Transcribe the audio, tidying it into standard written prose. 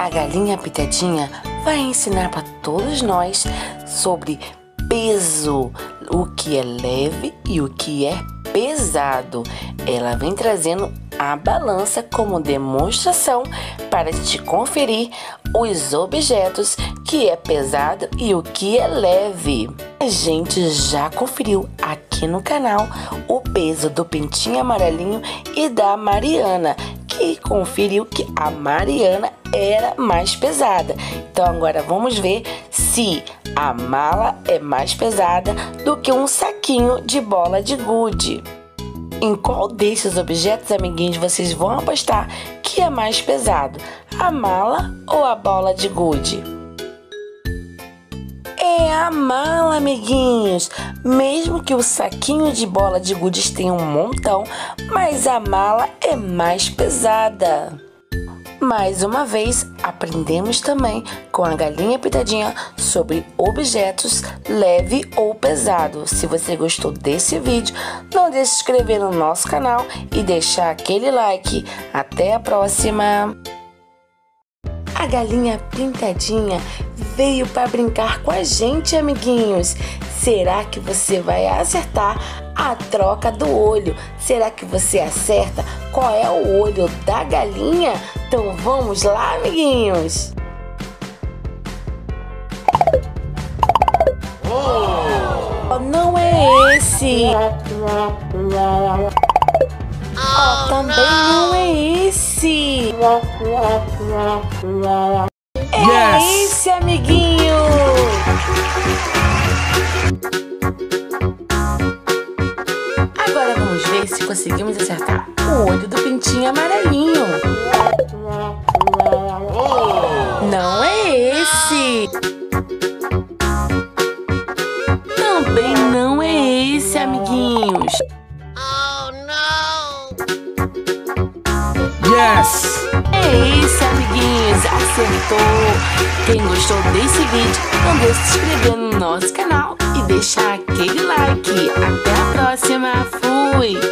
A galinha pitadinha vai ensinar para todos nós sobre peso, o que é leve e o que é pesado. Ela vem trazendo a balança como demonstração para te conferir os objetos que é pesado e o que é leve. A gente já conferiu aqui no canal o peso do pintinho amarelinho e da Mariana, que conferiu que a Mariana era mais pesada. Então agora vamos ver se a mala é mais pesada do que um saquinho de bola de gude. Em qual desses objetos, amiguinhos, vocês vão apostar que é mais pesado? A mala ou a bola de gude? É a mala, amiguinhos. Mesmo que o saquinho de bola de gude tenha um montão, mas a mala é mais pesada. Mais uma vez, aprendemos também com a galinha pitadinha sobre objetos leve ou pesado. Se você gostou desse vídeo, não deixe de se inscrever no nosso canal e deixar aquele like. Até a próxima! A galinha pintadinha veio para brincar com a gente, amiguinhos. Será que você vai acertar a troca do olho? Será que você acerta qual é o olho da galinha? Então vamos lá, amiguinhos! Oh, não é esse! Oh, também não é esse! É esse, amiguinho! Agora vamos ver se conseguimos acertar o olho do pintinho amarelinho. Não é esse! Também não é esse, amiguinhos. Oh, não! Yes! É esse, amiguinhos. Acertou! Quem gostou desse vídeo, não deixe de se inscrever no nosso canal e deixar aquele like. Até a próxima. Fui!